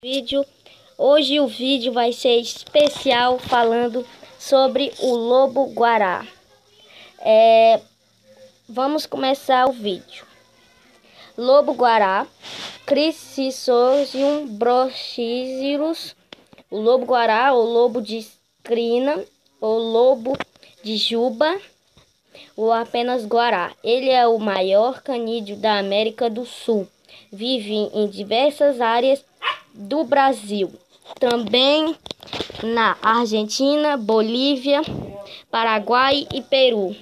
vídeo. Hoje o vídeo vai ser especial falando sobre o lobo-guará. Vamos começar o vídeo. Lobo-guará, Crissosseum broxíceros, o lobo-guará, o lobo de crina, o lobo de juba, ou apenas guará. Ele é o maior canídeo da América do Sul. Vive em diversas áreas do Brasil, também na Argentina, Bolívia, Paraguai e Peru.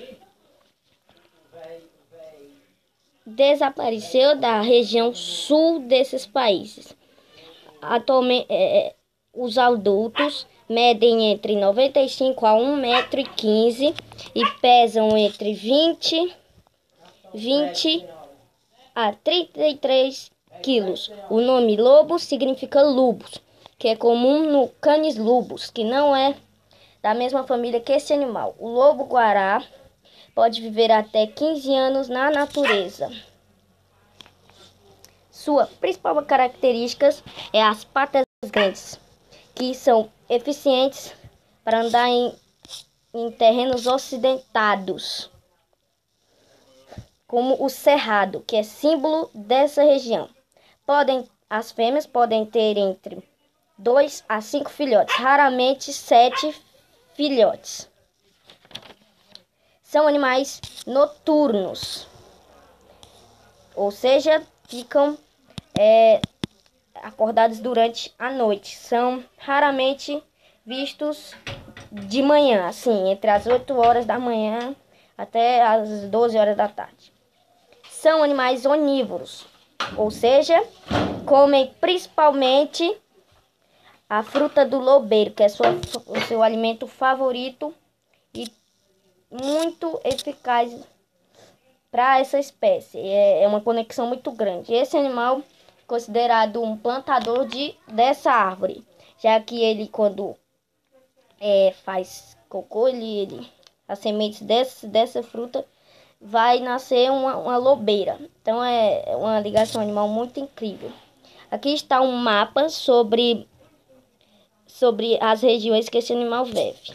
Desapareceu da região sul desses países. Atualmente, os adultos medem entre 95 a 1,15 m e pesam entre 20 a 33 quilos. O nome lobo significa lupus, que é comum no Canis lupus, que não é da mesma família que esse animal. O lobo-guará pode viver até 15 anos na natureza. Sua principal característica é as patas grandes, que são eficientes para andar em terrenos acidentados, como o cerrado, que é símbolo dessa região. As fêmeas podem ter entre 2 a 5 filhotes, raramente 7 filhotes. São animais noturnos, ou seja, ficam acordados durante a noite. São raramente vistos de manhã, assim, entre as 8 horas da manhã até as 12 horas da tarde. São animais onívoros, ou seja, comem principalmente a fruta do lobeiro, que é o seu alimento favorito e muito eficaz para essa espécie. É uma conexão muito grande. Esse animal é considerado um plantador dessa árvore, já que ele, quando faz cocô, as sementes dessa fruta vai nascer uma lobeira. Então é uma ligação animal muito incrível. Aqui está um mapa sobre as regiões que esse animal vive.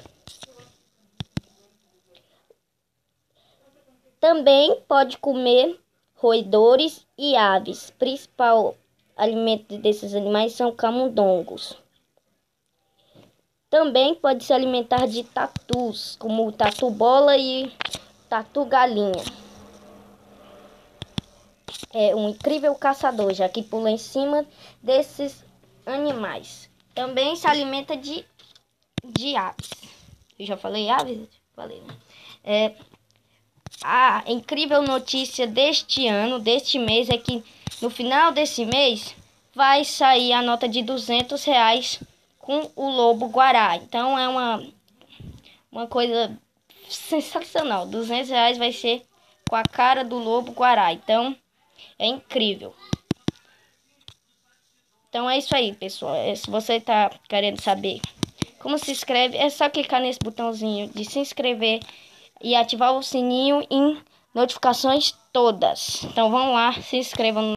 Também pode comer roedores e aves. O principal alimento desses animais são camundongos. Também pode se alimentar de tatus, como o tatu-bola e tatu-galinha. É um incrível caçador, já que pula em cima desses animais. Também se alimenta de aves. Eu já falei aves? Falei, né? A incrível notícia deste mês é que no final desse mês vai sair a nota de R$200 com o lobo-guará. Então é uma coisa sensacional. R$200 vai ser com a cara do lobo-guará. Então é incrível. Então é isso aí, pessoal. Se você está querendo saber como se inscreve, é só clicar nesse botãozinho de se inscrever e ativar o sininho em notificações todas. Então vão lá, se inscrevam.